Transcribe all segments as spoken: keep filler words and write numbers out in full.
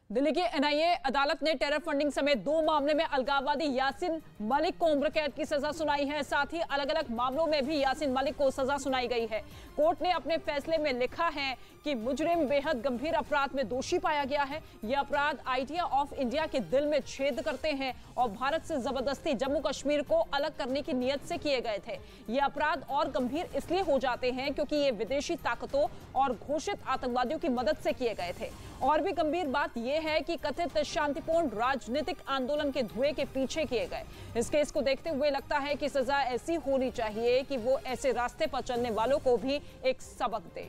दिल्ली की एन आई ए अदालत ने टेरर फंडिंग समेत दो मामले में अलगाववादी यासीन मलिक को उम्र कैद की सजा सुनाई है। साथ ही अलग अलग मामलों में भी यासीन मलिक को सजा सुनाई गई है। कोर्ट ने अपने फैसले में लिखा है कि मुजरिम बेहद गंभीर अपराध में दोषी पाया गया है। यह अपराध आइडिया ऑफ इंडिया के दिल में छेद करते हैं और भारत से जबरदस्ती जम्मू कश्मीर को अलग करने की नीयत से किए गए थे। ये अपराध और गंभीर इसलिए हो जाते हैं क्योंकि ये विदेशी ताकतों और घोषित आतंकवादियों की मदद से किए गए थे। और भी गंभीर बात यह है कि कथित शांतिपूर्ण राजनीतिक आंदोलन के धुएं के पीछे किए गए। इस केस को देखते हुए लगता है कि सजा ऐसी होनी चाहिए कि वो ऐसे रास्ते पर चलने वालों को भी एक सबक दे।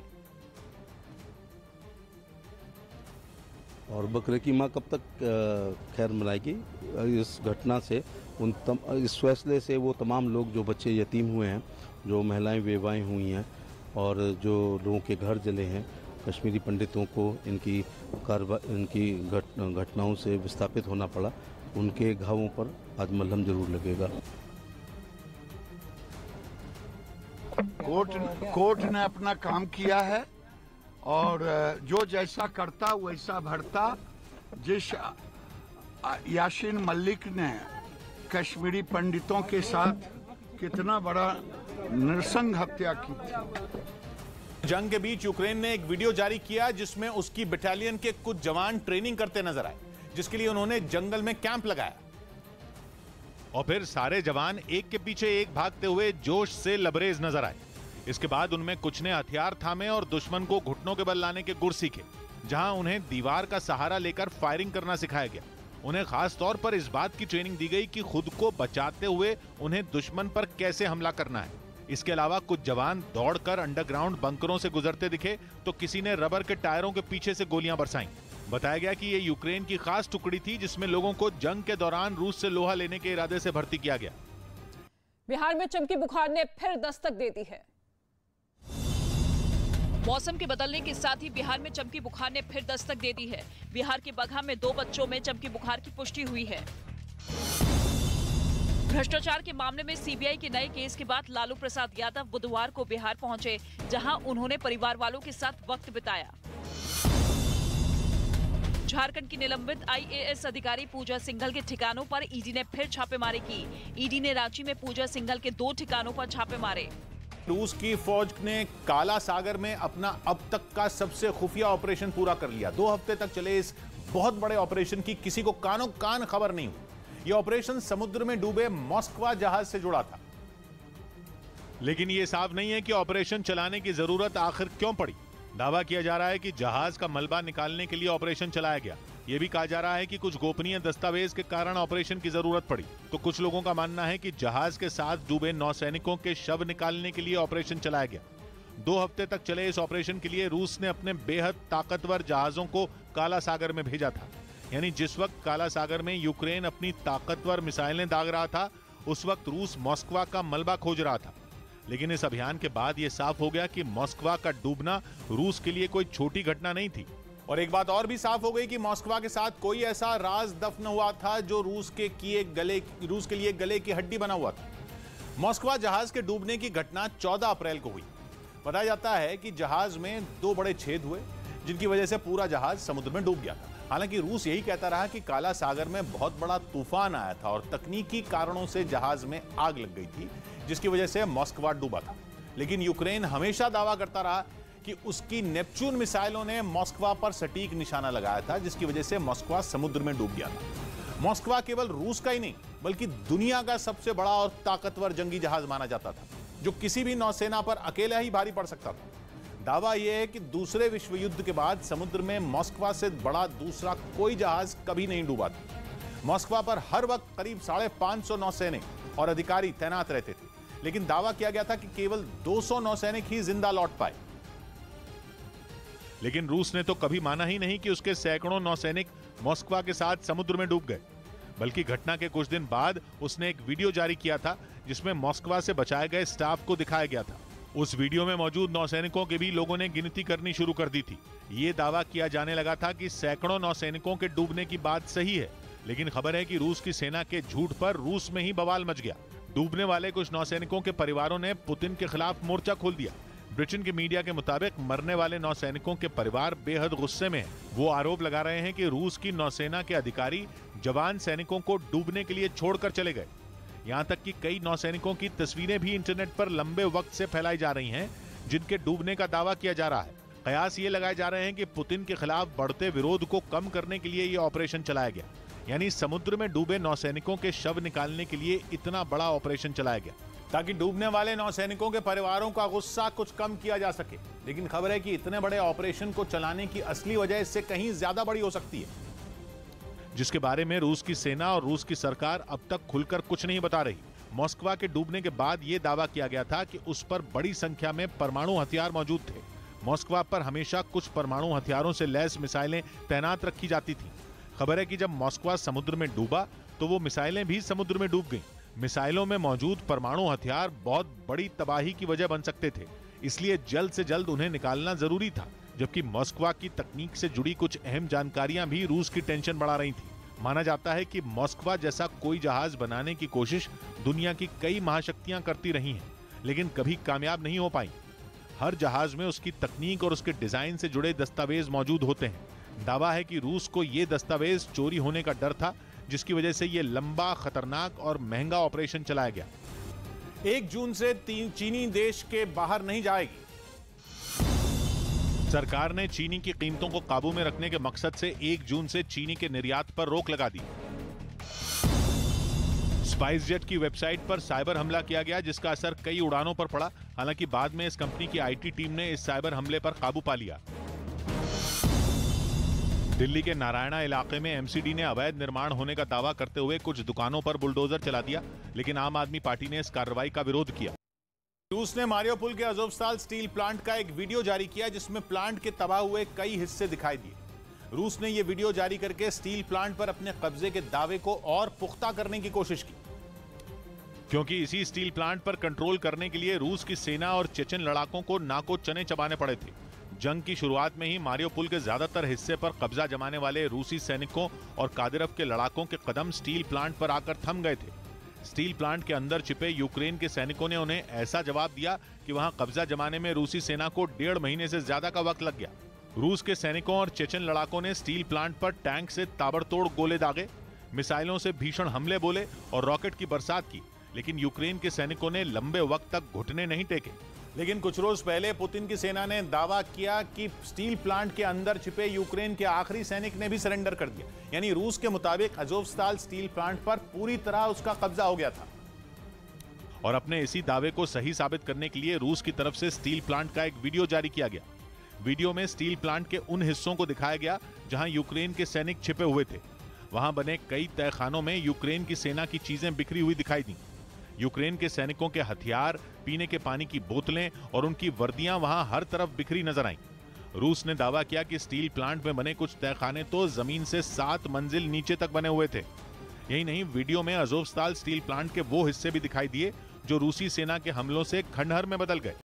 और बकरे की मां कब तक खैर मनाएगी? इस घटना से उन तम, इस फैसले से वो तमाम लोग जो बच्चे यतीम हुए हैं, जो महिलाएं बेवाएं हुई हैं और जो लोगों के घर जले हैं, कश्मीरी पंडितों को इनकी कार्रवा इनकी घट, घटनाओं से विस्थापित होना पड़ा, उनके घावों पर आज मलहम जरूर लगेगा। कोर्ट कोर्ट ने अपना काम किया है और जो जैसा करता वैसा भरता। जिस यासीन मलिक ने कश्मीरी पंडितों के साथ कितना बड़ा नृशंस हत्या की थी। जंग के बीच यूक्रेन ने एक वीडियो जारी किया जिसमें उसकी बटालियन के कुछ जवान ट्रेनिंग करते नजर आए, जिसके लिए उन्होंने जंगल में कैंप लगाया और फिर सारे जवान एक के पीछे एक भागते हुए जोश से लबरेज नजर आए। इसके बाद उनमें कुछ ने हथियार थामे और दुश्मन को घुटनों के बल लाने के गुर सीखे, जहां उन्हें दीवार का सहारा लेकर फायरिंग करना सिखाया गया। उन्हें खास तौर पर इस बात की ट्रेनिंग दी गई कि खुद को बचाते हुए उन्हें दुश्मन पर कैसे हमला करना है। इसके अलावा कुछ जवान दौड़कर अंडरग्राउंड बंकरों से गुजरते दिखे तो किसी ने रबर के टायरों के पीछे से गोलियां बरसाईं। बताया गया कि ये यूक्रेन की खास टुकड़ी थी जिसमें लोगों को जंग के दौरान रूस से लोहा लेने के इरादे से भर्ती किया गया। बिहार में चमकी बुखार ने फिर दस्तक दे दी है। मौसम के बदलने के साथ ही बिहार में चमकी बुखार ने फिर दस्तक दे दी है। बिहार के बगहा में दो बच्चों में चमकी बुखार की पुष्टि हुई है। भ्रष्टाचार के मामले में सी बी आई के नए केस के बाद लालू प्रसाद यादव बुधवार को बिहार पहुंचे, जहां उन्होंने परिवार वालों के साथ वक्त बिताया। झारखंड की निलंबित आई ए एस अधिकारी पूजा सिंघल के ठिकानों पर ई डी ने फिर छापेमारी की। ई डी ने रांची में पूजा सिंघल के दो ठिकानों पर छापे मारे। रूस की फौज ने काला सागर में अपना अब तक का सबसे खुफिया ऑपरेशन पूरा कर लिया। दो हफ्ते तक चले इस बहुत बड़े ऑपरेशन की किसी को कानों कान खबर नहीं हुई। यह ऑपरेशन समुद्र में डूबे मॉस्कवा जहाज से जुड़ा था, लेकिन यह साफ नहीं है कि ऑपरेशन चलाने की जरूरत आखिर क्यों पड़ी। दावा किया जा रहा है कि जहाज का मलबा निकालने के लिए ऑपरेशन चलाया गया। यह भी कहा जा रहा है कि कुछ गोपनीय दस्तावेज के कारण ऑपरेशन की जरूरत पड़ी। तो कुछ लोगों का मानना है कि जहाज के साथ डूबे नौसैनिकों के शव निकालने के लिए ऑपरेशन चलाया गया। दो हफ्ते तक चले इस ऑपरेशन के लिए रूस ने अपने बेहद ताकतवर जहाजों को काला सागर में भेजा था। यानी जिस वक्त काला सागर में यूक्रेन अपनी ताकतवर मिसाइलें दाग रहा था, उस वक्त रूस मॉस्कवा का मलबा खोज रहा था। लेकिन इस अभियान के बाद यह साफ हो गया कि मॉस्कवा का डूबना रूस के लिए कोई छोटी घटना नहीं थी। और एक बात और भी साफ हो गई कि मॉस्कवा के साथ कोई ऐसा राज दफन हुआ था जो रूस के किए गले रूस के लिए गले की हड्डी बना हुआ था। मॉस्कवा जहाज के डूबने की घटना चौदह अप्रैल को हुई। बताया जाता है कि जहाज में दो बड़े छेद हुए, जिनकी वजह से पूरा जहाज समुद्र में डूब गया था। हालांकि रूस यही कहता रहा कि काला सागर में बहुत बड़ा तूफान आया था और तकनीकी कारणों से जहाज में आग लग गई थी, जिसकी वजह से मॉस्कवा डूबा था। लेकिन यूक्रेन हमेशा दावा करता रहा कि उसकी नेपच्यून मिसाइलों ने मॉस्कवा पर सटीक निशाना लगाया था, जिसकी वजह से मॉस्कवा समुद्र में डूब गया था। मॉस्कवा केवल रूस का ही नहीं बल्कि दुनिया का सबसे बड़ा और ताकतवर जंगी जहाज माना जाता था, जो किसी भी नौसेना पर अकेला ही भारी पड़ सकता था। दावा यह है कि दूसरे विश्व युद्ध के बाद समुद्र में मॉस्कवा से बड़ा दूसरा कोई जहाज कभी नहीं डूबा था। मॉस्कवा पर हर वक्त करीब साढ़े पांच सौ नौसैनिक और अधिकारी तैनात रहते थे, लेकिन दावा किया गया था कि केवल दो सौ नौसैनिक ही जिंदा लौट पाए। लेकिन रूस ने तो कभी माना ही नहीं कि उसके सैकड़ों नौसैनिक मॉस्कवा के साथ समुद्र में डूब गए, बल्कि घटना के कुछ दिन बाद उसने एक वीडियो जारी किया था जिसमें मॉस्कवा से बचाए गए स्टाफ को दिखाया गया था। उस वीडियो में मौजूद नौसैनिकों की भी लोगों ने गिनती करनी शुरू कर दी थी। ये दावा किया जाने लगा था कि सैकड़ों नौसैनिकों के डूबने की बात सही है, लेकिन खबर है कि रूस की सेना के झूठ पर रूस में ही बवाल मच गया। डूबने वाले कुछ नौसैनिकों के परिवारों ने पुतिन के खिलाफ मोर्चा खोल दिया, ब्रिटेन के मीडिया के मुताबिक मरने वाले नौसैनिकों के परिवार बेहद गुस्से में हैं। वो आरोप लगा रहे हैं कि रूस की नौसेना के अधिकारी जवान सैनिकों को डूबने के लिए छोड़कर चले गए। यहाँ तक कि कई नौसैनिकों की तस्वीरें भी इंटरनेट पर लंबे वक्त से फैलाई जा रही हैं, जिनके डूबने का दावा किया जा रहा है। कयास ये लगाए जा रहे हैं कि पुतिन के खिलाफ बढ़ते विरोध को कम करने के लिए ये ऑपरेशन चलाया गया, यानी समुद्र में डूबे नौसैनिकों के शव निकालने के लिए इतना बड़ा ऑपरेशन चलाया गया ताकि डूबने वाले नौसैनिकों के परिवारों का गुस्सा कुछ कम किया जा सके। लेकिन खबर है कि इतने बड़े ऑपरेशन को चलाने की असली वजह इससे कहीं ज्यादा बड़ी हो सकती है, जिसके बारे में रूस की सेना और रूस की सरकार अब तक खुलकर कुछ नहीं बता रही। मॉस्कवा के डूबने के बाद यह दावा किया गया था कि उस पर बड़ी संख्या में परमाणु हथियार मौजूद थे। मॉस्कवा पर हमेशा कुछ परमाणु हथियारों से लैस मिसाइलें तैनात रखी जाती थीं। खबर है कि जब मॉस्कवा समुद्र में डूबा तो वो मिसाइलें भी समुद्र में डूब गईं। मिसाइलों में मौजूद परमाणु हथियार बहुत बड़ी तबाही की वजह बन सकते थे, इसलिए जल्द से जल्द उन्हें निकालना जरूरी था। जबकि मॉस्कवा की तकनीक से जुड़ी कुछ अहम जानकारियां भी रूस की टेंशन बढ़ा रही थी। माना जाता है कि मॉस्कवा जैसा कोई जहाज बनाने की कोशिश दुनिया की कई महाशक्तियां करती रही हैं, लेकिन कभी कामयाब नहीं हो पाई। हर जहाज में उसकी तकनीक और उसके डिजाइन से जुड़े दस्तावेज मौजूद होते हैं। दावा है कि रूस को ये दस्तावेज चोरी होने का डर था, जिसकी वजह से ये लंबा, खतरनाक और महंगा ऑपरेशन चलाया गया। एक जून से चीनी देश के बाहर नहीं जाएगी। सरकार ने चीनी की कीमतों को काबू में रखने के मकसद से एक जून से चीनी के निर्यात पर रोक लगा दी। स्पाइस जेट की वेबसाइट पर साइबर हमला किया गया, जिसका असर कई उड़ानों पर पड़ा। हालांकि बाद में इस कंपनी की आईटी टीम ने इस साइबर हमले पर काबू पा लिया। दिल्ली के नारायणा इलाके में एमसीडी ने अवैध निर्माण होने का दावा करते हुए कुछ दुकानों पर बुलडोजर चला दिया, लेकिन आम आदमी पार्टी ने इस कार्रवाई का विरोध किया। रूस ने मारियोपोल के अज़ोवस्ताल स्टील प्लांट का एक वीडियो जारी किया, जिसमें प्लांट के तबाह हुए कई हिस्से दिखाई दिए। रूस ने यह वीडियो जारी करके स्टील प्लांट पर अपने कब्जे के दावे को और पुख्ता करने की कोशिश की, क्योंकि इसी स्टील प्लांट पर कंट्रोल करने के लिए रूस की सेना और चेचन लड़ाकों को नाको चने चबाने पड़े थे। जंग की शुरुआत में ही मारियोपोल के ज्यादातर हिस्से पर कब्जा जमाने वाले रूसी सैनिकों और कादिरव के लड़ाकों के कदम स्टील प्लांट पर आकर थम गए थे। स्टील प्लांट के अंदर छिपे यूक्रेन के सैनिकों ने उन्हें ऐसा जवाब दिया कि वहां कब्जा जमाने में रूसी सेना को डेढ़ महीने से ज्यादा का वक्त लग गया। रूस के सैनिकों और चेचन लड़ाकों ने स्टील प्लांट पर टैंक से ताबड़तोड़ गोले दागे, मिसाइलों से भीषण हमले बोले और रॉकेट की बरसात की, लेकिन यूक्रेन के सैनिकों ने लंबे वक्त तक घुटने नहीं टेके। लेकिन कुछ रोज पहले पुतिन की सेना ने दावा किया कि स्टील प्लांट के अंदर छिपे यूक्रेन के आखिरी सैनिक ने भी सरेंडर कर दिया। यानी रूस के मुताबिक अज़ोवस्ताल स्टील प्लांट पर पूरी तरह उसका कब्जा हो गया था। और अपने इसी दावे को सही साबित करने के लिए रूस की तरफ से स्टील प्लांट का एक वीडियो जारी किया गया। वीडियो में स्टील प्लांट के उन हिस्सों को दिखाया गया जहां यूक्रेन के सैनिक छिपे हुए थे। वहां बने कई तहखानों में यूक्रेन की सेना की चीजें बिखरी हुई दिखाई दी। यूक्रेन के सैनिकों के हथियार, पीने के पानी की बोतलें और उनकी वर्दियां वहां हर तरफ बिखरी नजर आईं। रूस ने दावा किया कि स्टील प्लांट में बने कुछ तहखाने तो जमीन से सात मंजिल नीचे तक बने हुए थे। यही नहीं, वीडियो में अज़ोवस्ताल स्टील प्लांट के वो हिस्से भी दिखाई दिए जो रूसी सेना के हमलों से खंडहर में बदल गए।